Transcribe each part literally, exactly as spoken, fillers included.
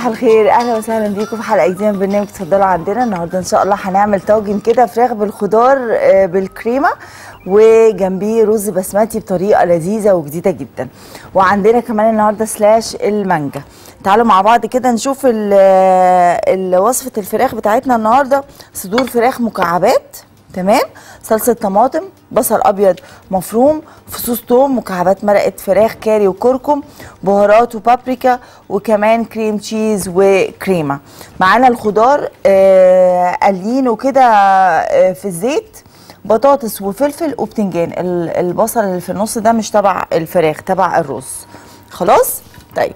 صباح الخير، اهلا وسهلا بيكم في حلقه جديده من برنامج اتفضلوا عندنا. النهارده ان شاء الله هنعمل طاجن كده فراخ بالخضار بالكريمه وجنبيه رز بسمتي بطريقه لذيذه وجديده جدا. وعندنا كمان النهارده سلاش المانجا. تعالوا مع بعض كده نشوف وصفه الفراخ بتاعتنا النهارده. صدور فراخ مكعبات، تمام، صلصه طماطم، بصل ابيض مفروم، فصوص توم، مكعبات مرقه فراخ كاري وكركم، بهارات وبابريكا، وكمان كريم تشيز وكريمه. معانا الخضار آه قليين وكده آه في الزيت، بطاطس وفلفل وبتنجان. البصل اللي في النص ده مش تبع الفراخ، تبع الرز. خلاص. طيب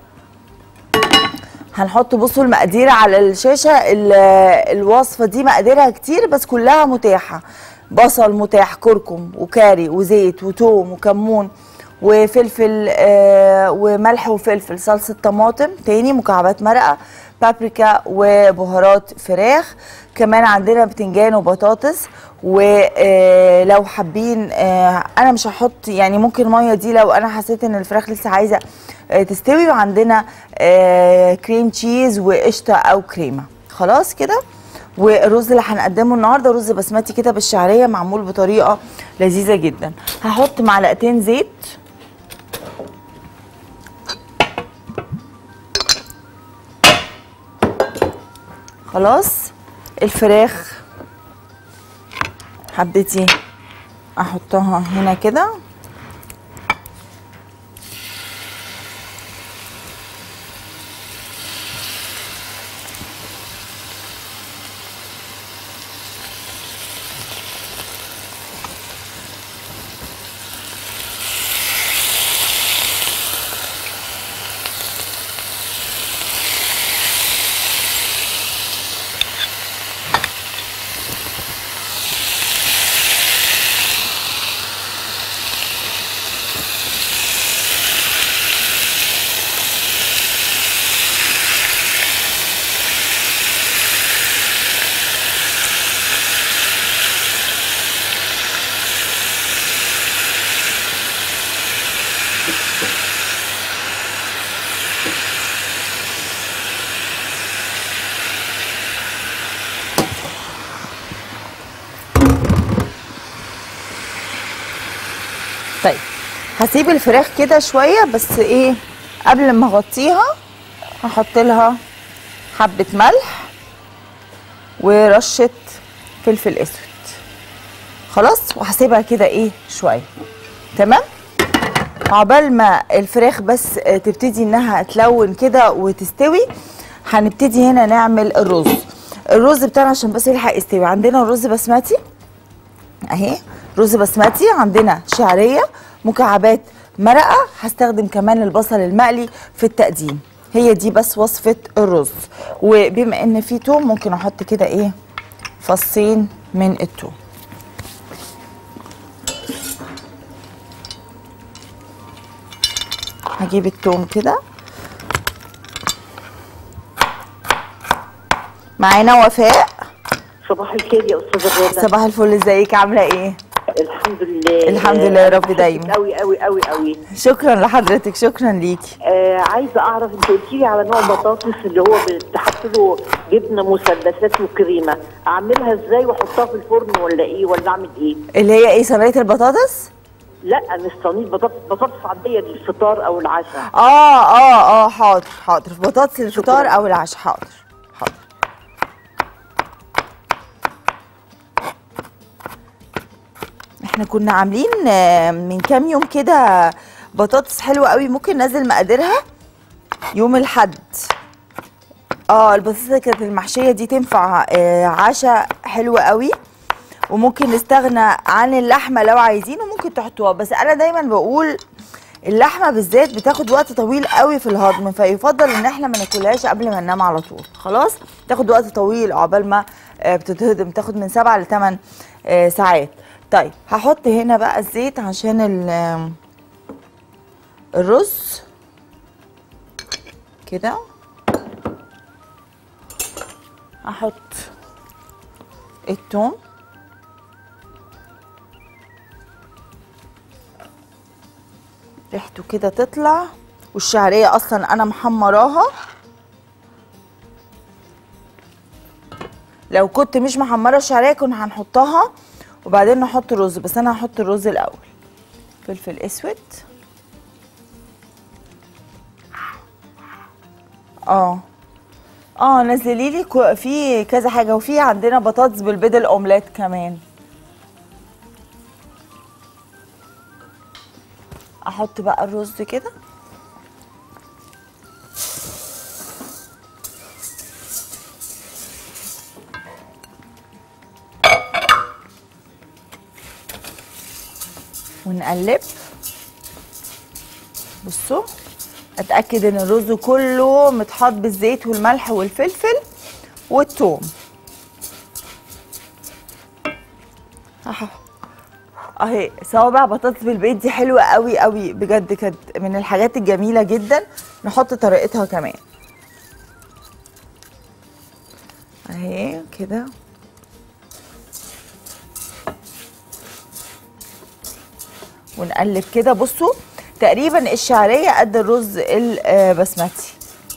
هنحط، بصوا المقادير على الشاشه. الوصفه دي مقاديرها كتير بس كلها متاحه. بصل متاح، كركم وكاري وزيت وتوم وكمون وفلفل آه وملح وفلفل، صلصه طماطم تاني، مكعبات مرقه، بابريكا وبهارات فراخ. كمان عندنا بتنجان وبطاطس. ولو حابين آه انا مش هحط يعني، ممكن الميه دي لو انا حسيت ان الفراخ لسه عايزه آه تستوي. وعندنا آه كريم تشيز وقشطه او كريمه. خلاص كده. والرز اللي هنقدمه النهارده رز بسمتي كده بالشعريه، معمول بطريقه لذيذه جدا. هحط معلقتين زيت، خلاص. الفراخ حبيتي احطها هنا كده، طيب هسيب الفراخ كده شويه بس. ايه، قبل ما اغطيها هحط لها حبه ملح ورشه فلفل اسود، خلاص. وهسيبها كده ايه شويه، تمام. عقبال ما الفراخ بس تبتدي انها تلون كده وتستوي، هنبتدي هنا نعمل الرز. الرز بتاعنا عشان بس يلحق يستوي، عندنا الرز بسمتي اهي، رز بسمتي. عندنا شعريه، مكعبات مرقه، هستخدم كمان البصل المقلي في التقديم. هي دي بس وصفه الرز. وبما ان في توم ممكن احط كده ايه فصين من التوم. هجيب التوم كده. معانا وفاء. صباح الخير يا استاذه غاده. صباح الفل، ازيك، عامله ايه؟ الحمد لله. الحمد لله يا رب دايما. قوي قوي قوي قوي. شكرا لحضرتك، شكرا ليكي. آه عايزه اعرف، انت قلتي لي على نوع بطاطس اللي هو بتحط له جبنه مثلثات وكريمه، اعملها ازاي واحطها في الفرن ولا ايه، ولا اعمل ايه؟ اللي هي ايه، صينيه البطاطس؟ لا مش صينيه بطاطس، بطاطس عاديه للفطار او العشاء. اه اه اه حاضر حاضر، بطاطس للفطار او العشاء، حاضر حاضر. احنا كنا عاملين من كام يوم كده بطاطس حلوه قوي، ممكن ننزل مقاديرها يوم الاحد. اه البطاطس كانت المحشيه دي تنفع آه عشاء حلوه قوي. وممكن نستغنى عن اللحمه لو عايزين، وممكن تحطوها. بس انا دايما بقول اللحمه بالذات بتاخد وقت طويل قوي في الهضم، فيفضل ان احنا ما ناكلهاش قبل ما ننام على طول. خلاص، تاخد وقت طويل عقبال ما آه بتتهضم، تاخد من سبعة لثمان آه ساعات. طيب هحط هنا بقى الزيت عشان الرز كده. هحط الثوم، ريحته كده تطلع. والشعريه اصلا انا محمراها لو كنت مش محمره الشعريه كنا هنحطها وبعدين نحط الرز، بس انا هحط الرز الاول. فلفل اسود، اه اه نزلي لي كو- في كذا حاجه، وفي عندنا بطاطس بالبيض الاومليت كمان. احط بقى الرز كده، ونقلب. بصوا اتاكد ان الرز كله متحط بالزيت والملح والفلفل والثوم. اهو اهي صوابع بطاطس بالبيض دي حلوه قوي قوي بجد، كانت من الحاجات الجميله جدا. نحط طريقتها كمان اهي كده. ونقلب كده. بصوا تقريبا الشعريه قد الرز البسمتي.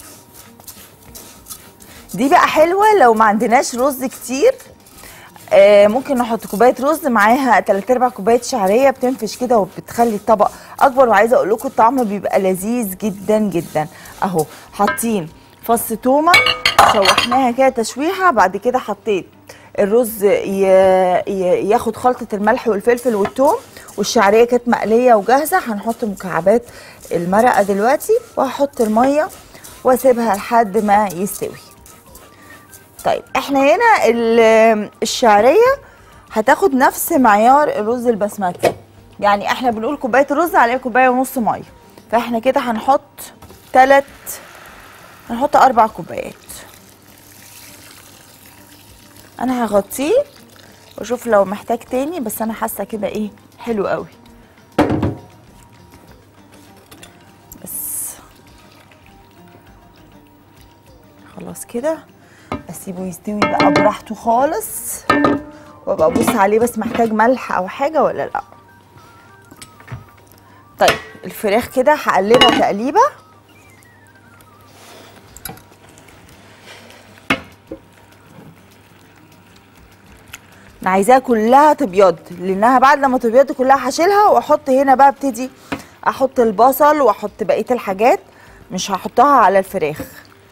دي بقى حلوه لو ما عندناش رز كتير، آه ممكن نحط كوبايه رز معاها تلات ارباع كوبايه شعريه، بتنفش كده وبتخلي الطبق اكبر. وعايزه اقول لكم الطعم بيبقى لذيذ جدا جدا. اهو حاطين فص تومه شوحناها كده تشويحه، بعد كده حطيت الرز ي... ي... ياخد خلطه الملح والفلفل والثوم، والشعريه كانت مقليه وجاهزه. هنحط مكعبات المرقه دلوقتي، وهحط الميه واسيبها لحد ما يستوي. طيب احنا هنا الشعريه هتاخد نفس معيار الرز البسمتي، يعني احنا بنقول كوبايه رز عليها كوبايه ونص ميه، فاحنا كده هنحط تلات هنحط اربع كوبايات. انا هغطيه واشوف لو محتاج تاني، بس انا حاسه كده ايه حلو قوي. بس خلاص كده اسيبه يستوي بقى براحته خالص، وابقى ابص عليه بس محتاج ملح او حاجه ولا لا. طيب الفراخ كده هقلبها تقليبه. انا عايزاها كلها تبيض، لانها بعد لما تبيض كلها هشيلها واحط هنا بقى، ابتدي احط البصل واحط بقيه الحاجات، مش هحطها على الفراخ.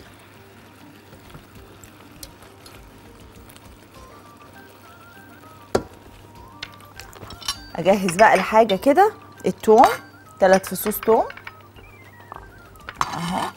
اجهز بقى الحاجه كده. الثوم ثلاث فصوص ثوم اهو،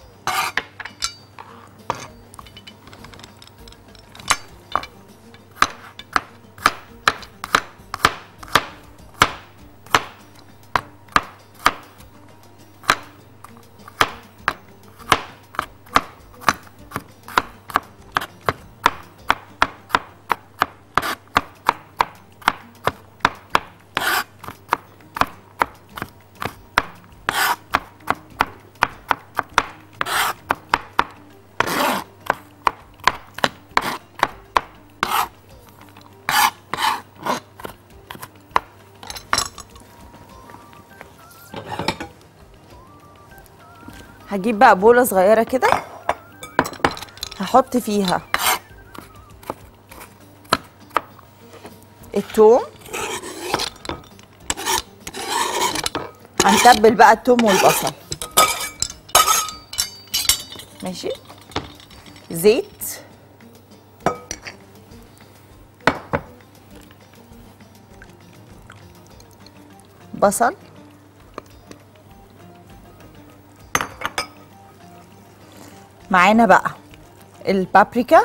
هجيب بقى بوله صغيره كده، هحط فيها الثوم. هنتبل بقى الثوم والبصل ماشي. زيت، بصل، معانا بقى البابريكا،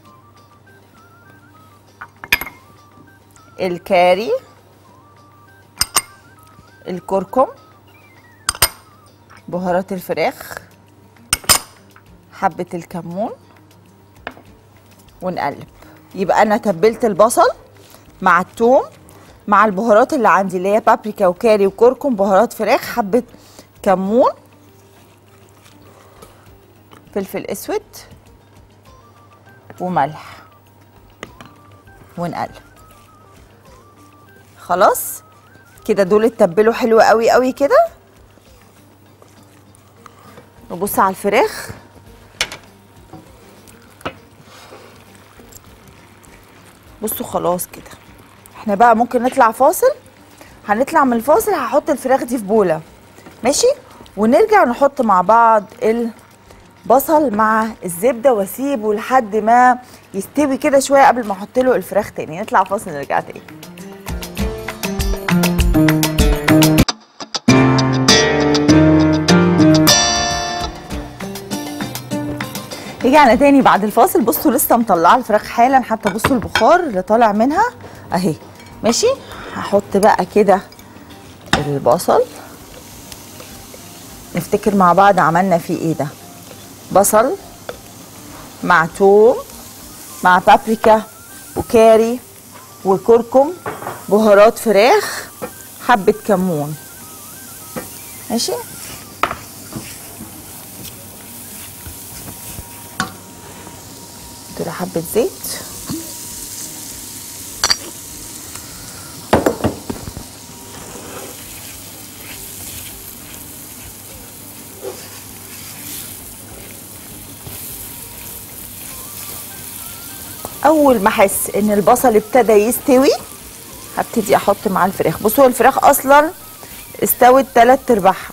الكاري، الكركم، بهارات الفراخ، حبة الكمون، ونقلب. يبقى انا تبلت البصل مع الثوم مع البهارات اللي عندي اللي هي بابريكا وكاري وكركم، بهارات فراخ، حبة كمون، فلفل اسود، وملح، ونقلب. خلاص كده دول اتبلوا حلو قوي قوي كده. نبص على الفراخ. بصوا خلاص كده. احنا بقى ممكن نطلع فاصل، هنطلع من الفاصل هحط الفراخ دي في بوله ماشي، ونرجع نحط مع بعض البصل مع الزبده واسيبه لحد ما يستوي كده شويه قبل ما احط له الفراخ تاني. نطلع فاصل نرجع تاني. رجعنا تاني بعد الفاصل. بصوا لسه مطلعه الفراخ حالا، حتى بصوا البخار اللي طالع منها اهي ماشي. هحط بقى كده البصل، نفتكر مع بعض عملنا فيه ايه ده. بصل مع توم مع بابريكا وكاري وكركم، بهارات فراخ، حبة كمون ماشي. كده حبة زيت، اول ما احس ان البصل ابتدى يستوي هبتدي احط معاه الفراخ. بصوا الفراخ اصلا استوت تلات ارباعها.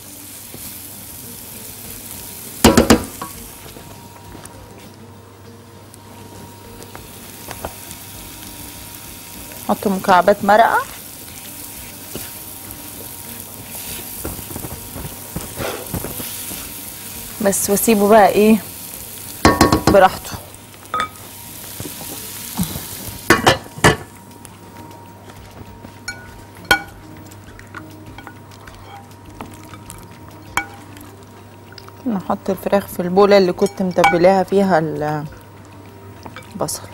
احط مكعبات مرقه بس، واسيبه بقى ايه براحته. نحط الفراخ في البوله اللي كنت متبلاها فيها البصل.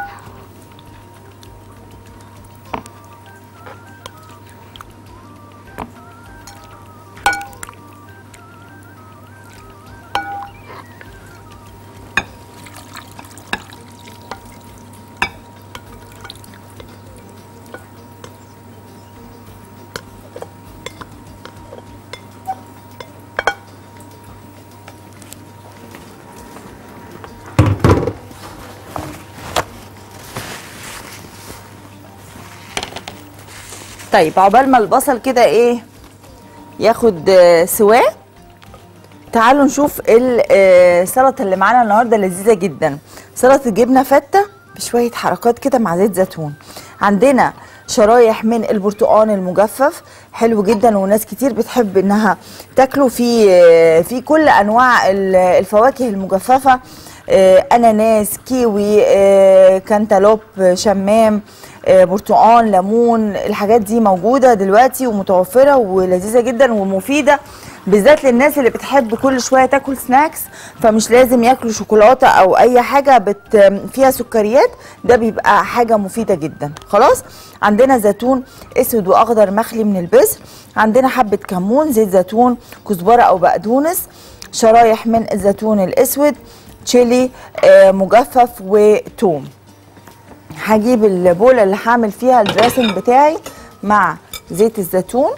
طيب عقبال ما البصل كده ايه ياخد سواه، تعالوا نشوف السلطه اللي معانا النهارده. لذيذه جدا، سلطه جبنه فته بشويه حركات كده مع زيت زيتون. عندنا شرايح من البرتقال المجفف حلو جدا، وناس كتير بتحب انها تاكله في في كل انواع الفواكه المجففه، اناناس، كيوي، كانتالوب، شمام، برتقان، ليمون. الحاجات دي موجوده دلوقتي ومتوفره ولذيذه جدا ومفيده، بالذات للناس اللي بتحب كل شويه تاكل سناكس، فمش لازم ياكلوا شوكولاته او اي حاجه بت فيها سكريات. ده بيبقى حاجه مفيده جدا. خلاص، عندنا زيتون اسود واخضر مخلي من البذر، عندنا حبه كمون، زيت زيتون، كزبره او بقدونس، شرايح من الزيتون الاسود، تشيلي مجفف، وتوم. هجيب البوله اللي هعمل فيها الدريسنج بتاعي مع زيت الزيتون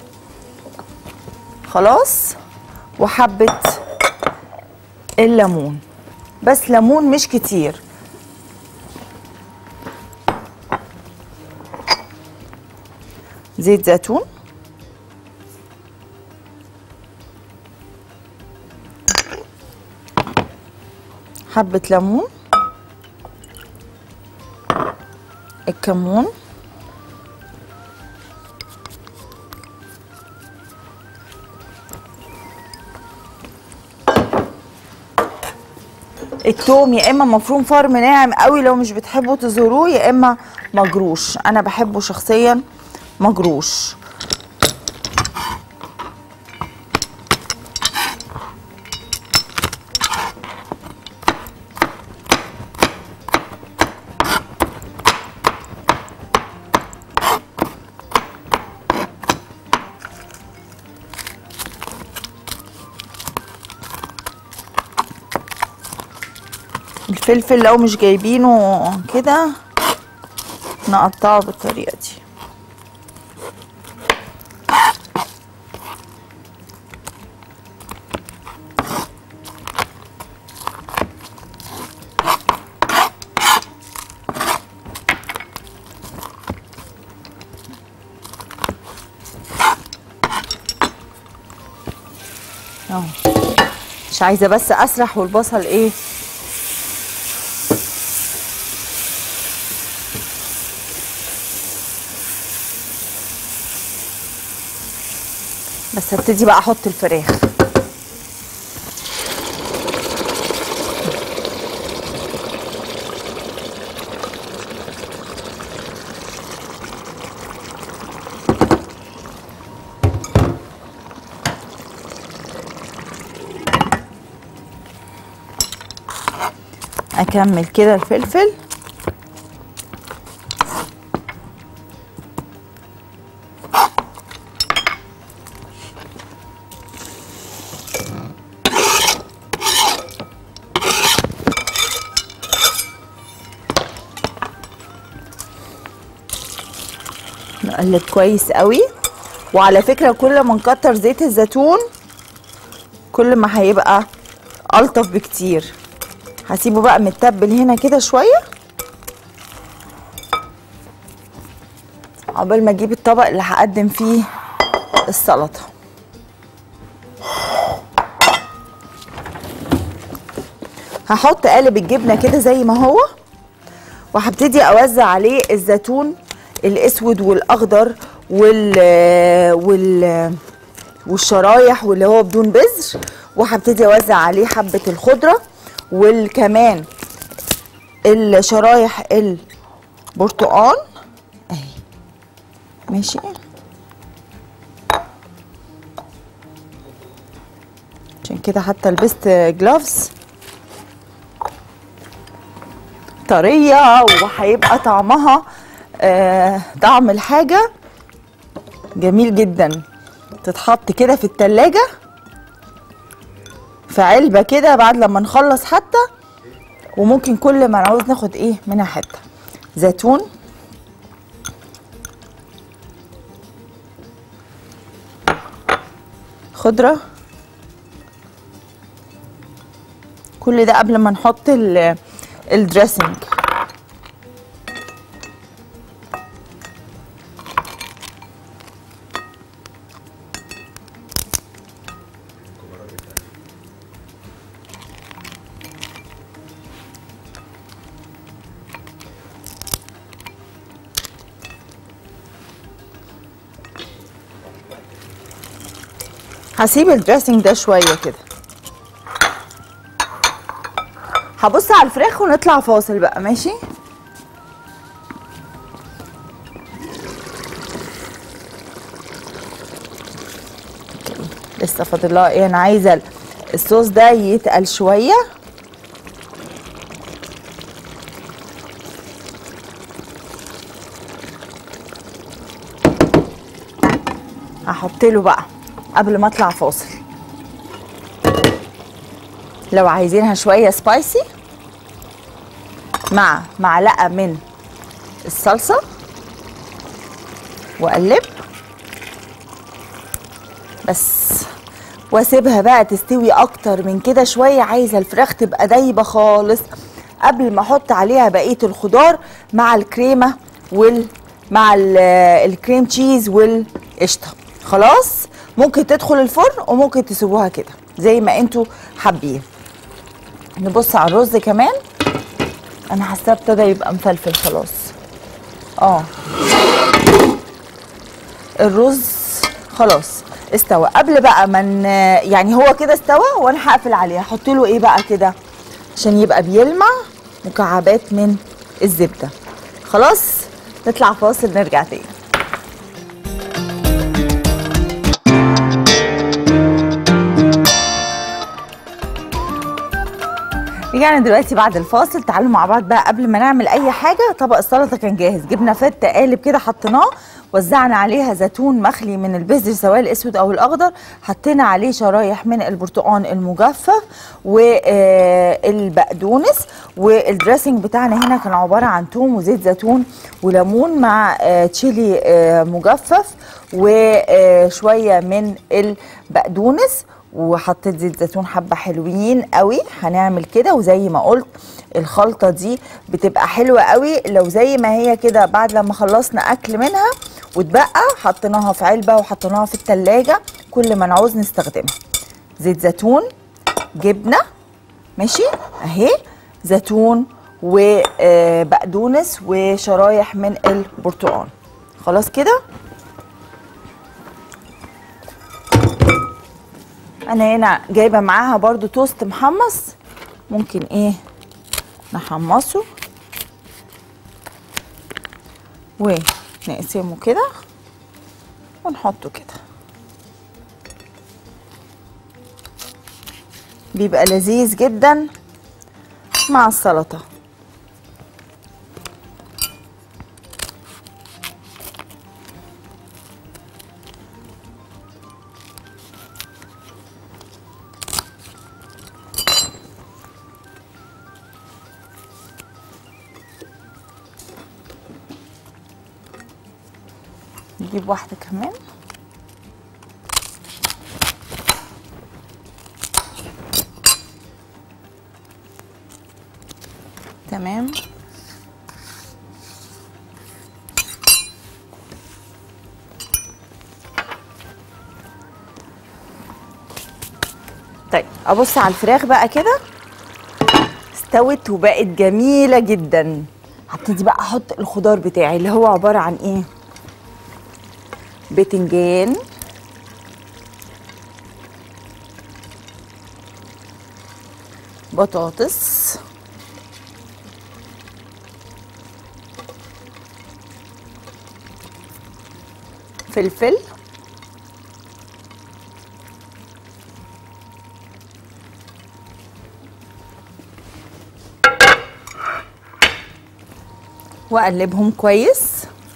خلاص، وحبه الليمون، بس ليمون مش كتير. زيت زيتون، حبه ليمون، الكمون، التوم يا اما مفروم فرم ناعم قوي لو مش بتحبوا تزوروه، يا اما مجروش. انا بحبه شخصيا مجروش. الفلفل لو مش جايبينه كده نقطعه بالطريقه دي. اهو. مش عايزه بس اسرح والبصل ايه بس. هبتدي بقى احط الفراخ. اكمل كده الفلفل. نقلب كويس قوي. وعلى فكرة كل ما نكتر زيت الزيتون كل ما هيبقى ألطف بكتير. هسيبه بقى متبل هنا كده شوية عقبال ما اجيب الطبق اللي هقدم فيه السلطة. هحط قالب الجبنة كده زي ما هو، وهبتدي اوزع عليه الزيتون الاسود والاخضر وال وال والشرايح واللي هو بدون بذر، وهبتدي اوزع عليه حبة الخضرة والكمان الشرايح البرتقال اهي. ماشي. عشان كده حتى لبست جلافز طرية، وهيبقى طعمها آه طعم الحاجة جميل جدا. تتحط كده في التلاجة في علبة كده بعد لما نخلص حتى، وممكن كل ما نعوز ناخد ايه منها حتة. زيتون، خضرة، كل ده قبل ما نحط الدريسنج. هسيب الدريسنج ده شويه كده. هبص على الفراخ ونطلع فاصل بقى. ماشي. لسه فاضل لها ايه؟ انا عايزه الصوص ده يتقل شويه. هحط له بقى قبل ما اطلع فاصل لو عايزينها شويه سبايسي مع معلقه من الصلصه، واقلب بس واسيبها بقى تستوي اكتر من كده شويه. عايزه الفراخ تبقى دايبه خالص قبل ما احط عليها بقيه الخضار مع الكريمه وال مع الكريم تشيز والقشطه. خلاص ممكن تدخل الفرن وممكن تسيبوها كده زي ما انتوا حابين. نبص على الرز كمان. انا حاساه ابتدى يبقى مفلفل خلاص. اه الرز خلاص استوى. قبل بقى من يعني هو كده استوى وانا هقفل عليه هحط له ايه بقى كده عشان يبقى بيلمع مكعبات من الزبده. خلاص نطلع فاصل نرجع تاني. رجعنا دلوقتي بعد الفاصل. تعالوا مع بعض بقى قبل ما نعمل اي حاجه. طبق السلطه كان جاهز، جبنا فته قالب كده حطيناه، وزعنا عليها زيتون مخلي من البذر سواء الاسود او الاخضر، حطينا عليه شرايح من البرتقال المجفف والبقدونس، والدريسنج بتاعنا هنا كان عباره عن توم وزيت زيتون وليمون مع تشيلي مجفف وشويه من البقدونس، وحطيت زيت زيتون حبه حلوين قوي. هنعمل كده، وزي ما قلت الخلطه دي بتبقى حلوه قوي لو زي ما هي كده بعد لما خلصنا اكل منها واتبقى حطيناها في علبه وحطيناها في التلاجة كل ما نعوز نستخدمها. زيت زيتون، جبنه، ماشي اهي، زيتون وبقدونس وشرايح من البرتقال. خلاص كده. انا هنا جايبه معاها برضو توست محمص، ممكن ايه نحمصه ونقسمه كده ونحطه كده، بيبقى لذيذ جدا مع السلطه. نجيب واحدة كمان. تمام. طيب ابص على الفراخ بقى كده، استوت وبقت جميلة جدا. هبتدي بقى احط الخضار بتاعي اللي هو عبارة عن ايه؟ بتنجان، بطاطس، فلفل، واقلبهم كويس.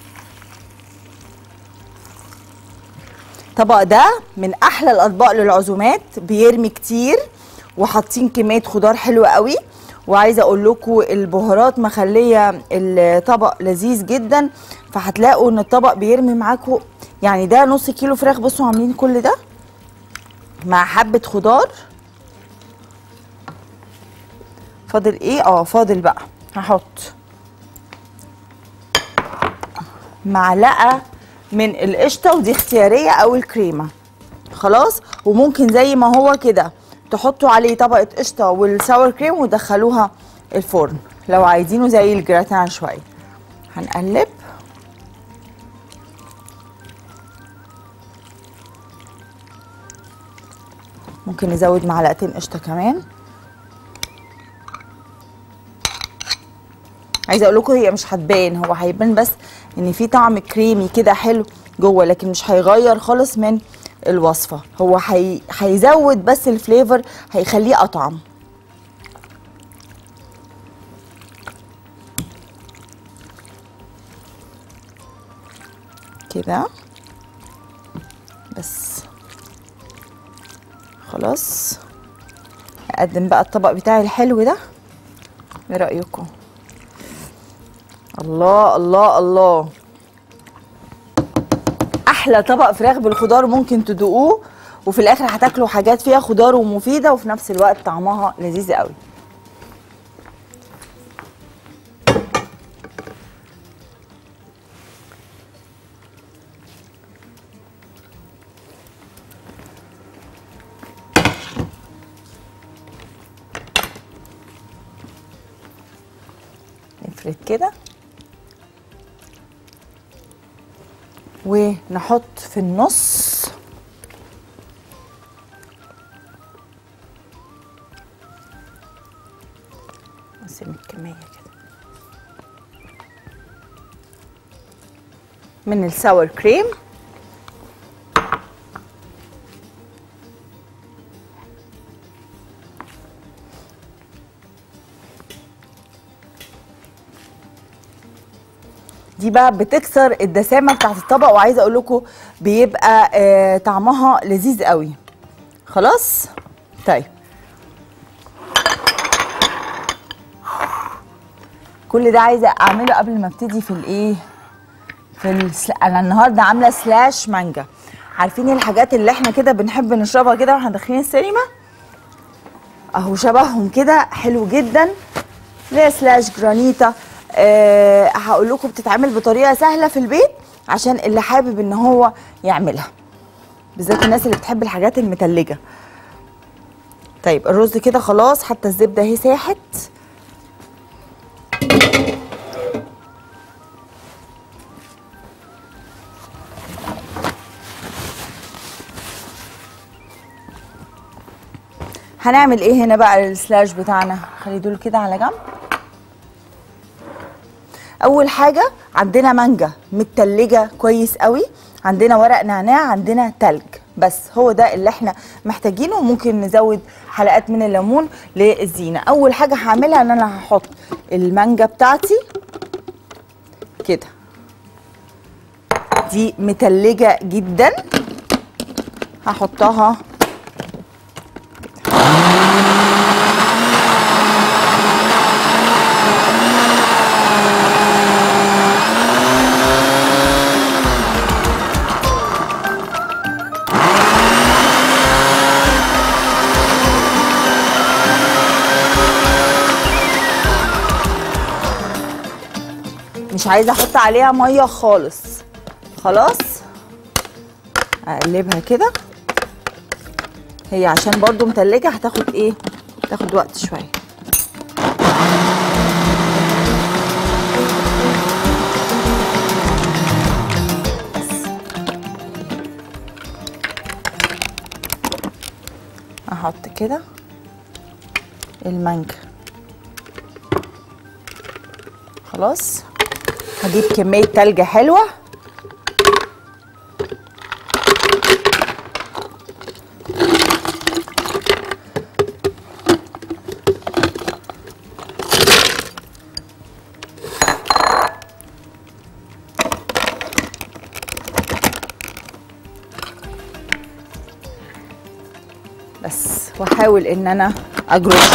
الطبق ده من احلى الاطباق للعزومات، بيرمي كتير وحاطين كميه خضار حلوه قوي. وعايزه اقول لكم البهارات مخليه الطبق لذيذ جدا، فهتلاقوا ان الطبق بيرمي معاكم. يعني ده نص كيلو فراخ، بصوا عاملين كل ده مع حبه خضار. فاضل ايه؟ اه فاضل بقى هحط معلقه من القشطه، ودي اختياريه، او الكريمه. خلاص. وممكن زي ما هو كده تحطوا عليه طبقه قشطه والساور كريم وتدخلوها الفرن لو عايزينه زي الجراتان شويه. هنقلب. ممكن نزود معلقتين قشطه كمان. عايزه اقول لكم هي مش هتبان، هو هيبان بس ان في طعم كريمي كده حلو جوه، لكن مش هيغير خالص من الوصفه. هو هي... هيزود بس الفليفر، هيخليه اطعم. كده بس. خلاص. اقدم بقى الطبق بتاعي الحلو ده. ايه رايكم؟ الله الله الله، احلى طبق فراخ بالخضار ممكن تدوقوه، وفي الاخر هتاكلوا حاجات فيها خضار ومفيده، وفي نفس الوقت طعمها لذيذ قوي. نفرد كده ونحط في النص نقسم الكمية كده من الساور كريم. دي بقى بتكسر الدسامه بتاعت الطبق، وعايزه اقول لكم بيبقى آه طعمها لذيذ قوي. خلاص. طيب كل ده عايزه اعمله قبل ما ابتدي في الايه، في السل... انا النهارده عامله سلاش مانجا. عارفين الحاجات اللي احنا كده بنحب نشربها كده واحنا داخلين السينما؟ اهو شبههم كده، حلو جدا. زي سلاش جرانيتا. أه هقول لكم بتتعمل بطريقه سهله في البيت عشان اللي حابب ان هو يعملها، بالذات الناس اللي بتحب الحاجات المتلجه. طيب الرز كده خلاص، حتى الزبده اهي ساحت. هنعمل ايه هنا بقى السلاش بتاعنا؟ خلي دول كده على جنب. اول حاجه عندنا مانجا متلجه كويس قوي، عندنا ورق نعناع، عندنا تلج، بس هو ده اللي احنا محتاجينه. وممكن نزود حلقات من الليمون للزينه. اول حاجه هعملها ان انا هحط المانجا بتاعتي كده، دي متلجه جدا، هحطها مش عايزه احط عليها ميه خالص. خلاص اقلبها كده، هي عشان برضو متلجه هتاخد ايه، تاخد وقت شويه. بس احط كده المانجا. خلاص هجيب كمية تلج حلوة. بس واحاول ان انا اجرش.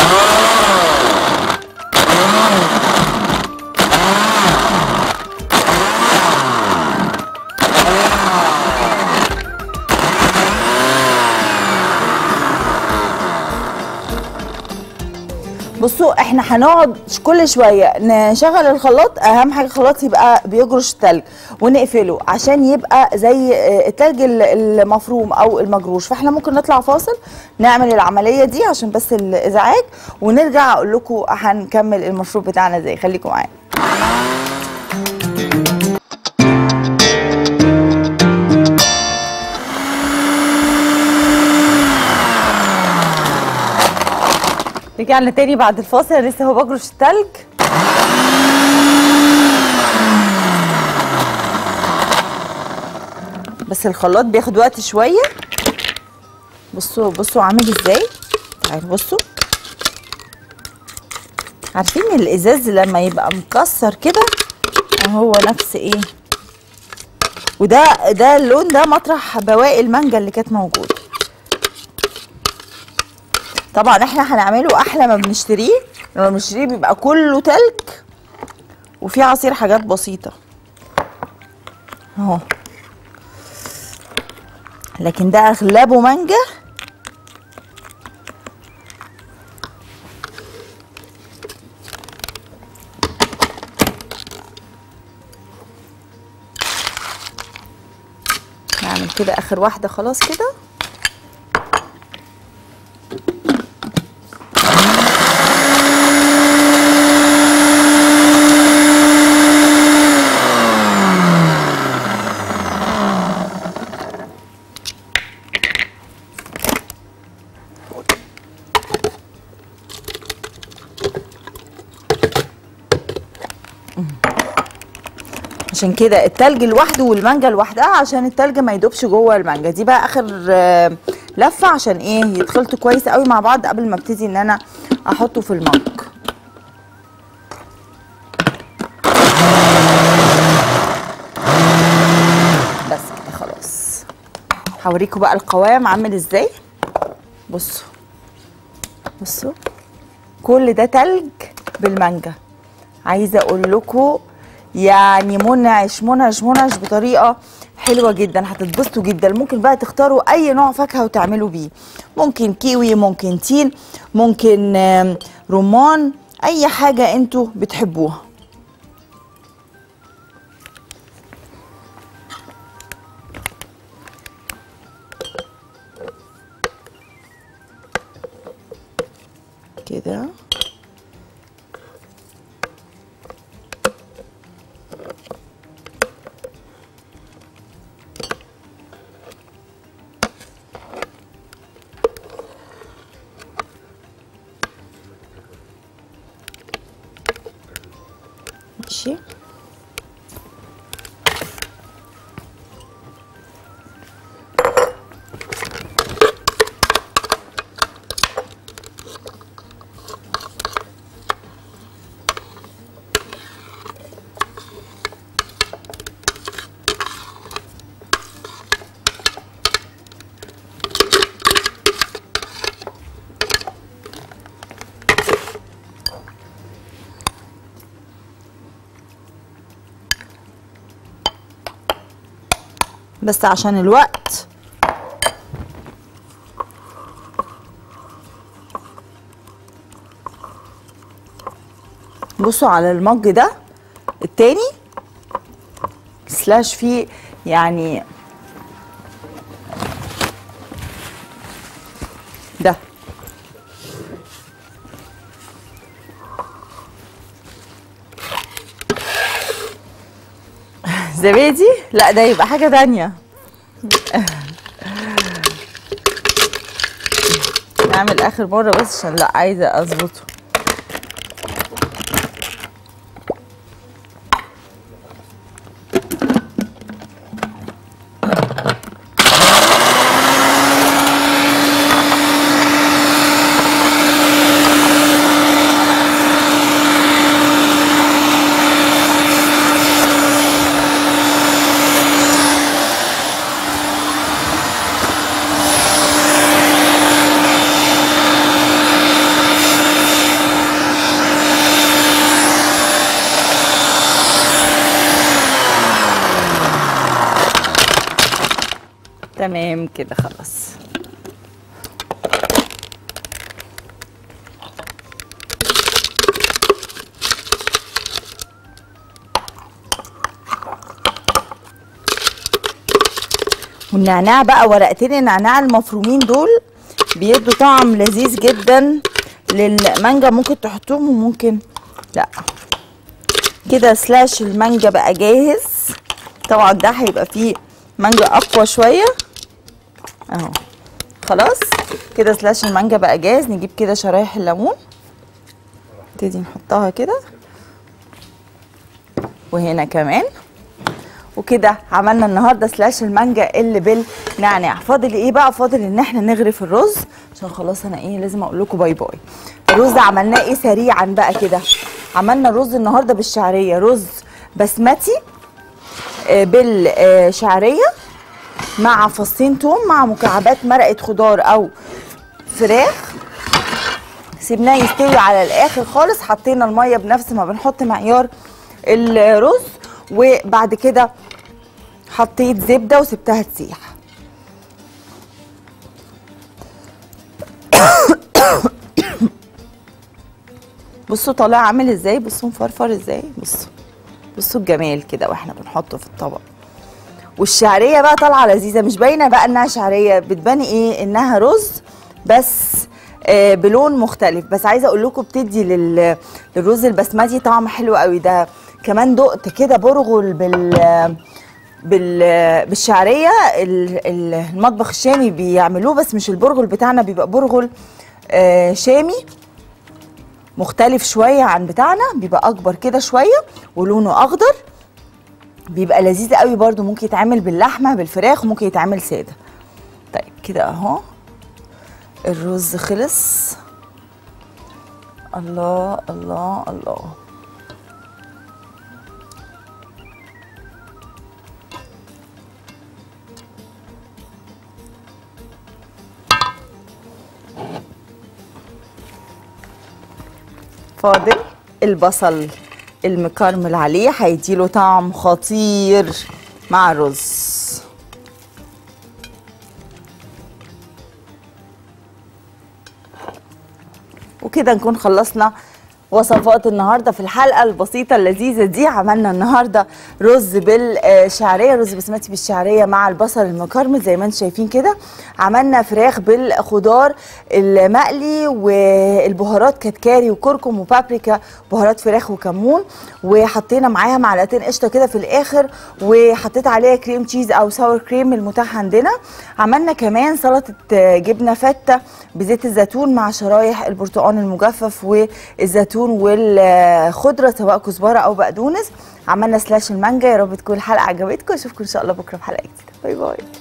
بصوا احنا هنقعد كل شويه نشغل الخلاط، اهم حاجه الخلاط يبقى بيجرش التلج، ونقفله عشان يبقى زي التلج المفروم او المجروش. فاحنا ممكن نطلع فاصل نعمل العمليه دي عشان بس الازعاج، ونرجع اقول لكم هنكمل المشروب بتاعنا ازاي. خليكم معانا. رجعنا تاني بعد الفاصل، لسه هو بجرش التلج. بس الخلاط بياخد وقت شويه. بصوا بصوا عامل ازاي، تعالوا بصوا. عارفين الازاز لما يبقى مكسر كده هو نفس ايه، وده ده اللون ده مطرح بواقي المانجا اللي كانت موجوده. طبعا احنا هنعمله احلى ما بنشتريه، لما بنشتريه بيبقى كله تلج وفيه عصير حاجات بسيطه اهو، لكن ده اغلبه مانجا. نعمل كده اخر واحده خلاص كده. عشان كده التلج لوحده والمانجا لوحدها، عشان التلج ما يدوبش جوه المانجا. دي بقى اخر لفه عشان ايه، يتخلطوا كويس قوي مع بعض قبل ما ابتدي ان انا احطه في المج. بس كده خلاص. هوريكم بقى القوام عامل ازاي. بصوا بصوا كل ده تلج بالمانجا. عايزه اقول لكم يعني منعش منعش منعش بطريقه حلوه جدا، هتتبسطوا جدا. ممكن بقى تختاروا اي نوع فاكهه وتعملوا بيه، ممكن كيوي، ممكن تين، ممكن رمان، اي حاجه انتوا بتحبوها. كده. ماشي. بس عشان الوقت بصوا على المج ده التاني سلاش فيه يعني ده زبادي، لا ده يبقى حاجة تانية. نعمل اخر مرة بس عشان لا عايزة اظبطه. تمام كده خلاص. والنعناع بقى، ورقتين النعناع المفرومين دول بيدوا طعم لذيذ جدا للمانجا، ممكن تحطوهم وممكن لا. كده سلاش المانجا بقى جاهز. طبعا ده هيبقى فيه مانجا اقوى شويه اهو. خلاص كده سلاش المانجا بقى جاهز. نجيب كده شرايح الليمون نبتدي نحطها كده، وهنا كمان. وكده عملنا النهارده سلاش المانجا اللي بالنعناع. فاضل ايه بقى؟ فاضل ان احنا نغرف الرز، عشان خلاص انا ايه لازم اقول لكم باي باي. الرز عملناه ايه سريعا بقى كده. عملنا الرز النهارده بالشعريه، رز بسمتي بالشعريه مع فصين توم مع مكعبات مرقه خضار او فراخ. سيبناه يستوي على الاخر خالص. حطينا الميه بنفس ما بنحط معيار الرز، وبعد كده حطيت زبده وسبتها تسيح. بصوا طالع عامل ازاي، بصوا مفرفر ازاي، بصوا بصوا الجمال كده واحنا بنحطه في الطبق. والشعريه بقى طالعه لذيذه، مش باينه بقى انها شعريه، بتبان ايه انها رز بس آه بلون مختلف. بس عايزه اقول لكم بتدي لل... للرز البسمتي طعم حلو قوي. ده كمان دقت كده برغل بال بال بالشعريه. المطبخ الشامي بيعملوه، بس مش البرغل بتاعنا، بيبقى برغل آه شامي مختلف شويه عن بتاعنا، بيبقى اكبر كده شويه ولونه اخضر، بيبقى لذيذ قوي برده. ممكن يتعمل باللحمه بالفراخ وممكن يتعمل ساده. طيب كده اهو الرز خلص. الله الله الله. فاضل البصل المكرمل عليه، هيديله طعم خطير مع الرز. وكده نكون خلصنا وصفات النهارده في الحلقه البسيطه اللذيذه دي. عملنا النهارده رز بالشعريه، رز بسمتي بالشعريه مع البصل المكرمل زي ما انتم شايفين كده. عملنا فراخ بالخضار المقلي، والبهارات كانت كاري وكركم وبابريكا، بهارات فراخ وكمون، وحطينا معاها معلقتين قشطه كده في الاخر، وحطيت عليها كريم تشيز او ساور كريم المتاح عندنا. عملنا كمان سلطه جبنه فته بزيت الزيتون مع شرايح البرتقال المجفف والزيتون والخضره سواء كزبره او بقدونس. عملنا سلاش المانجا. يا رب تكون الحلقه عجبتكم، اشوفكم ان شاء الله بكره في حلقه جديده. باي باي.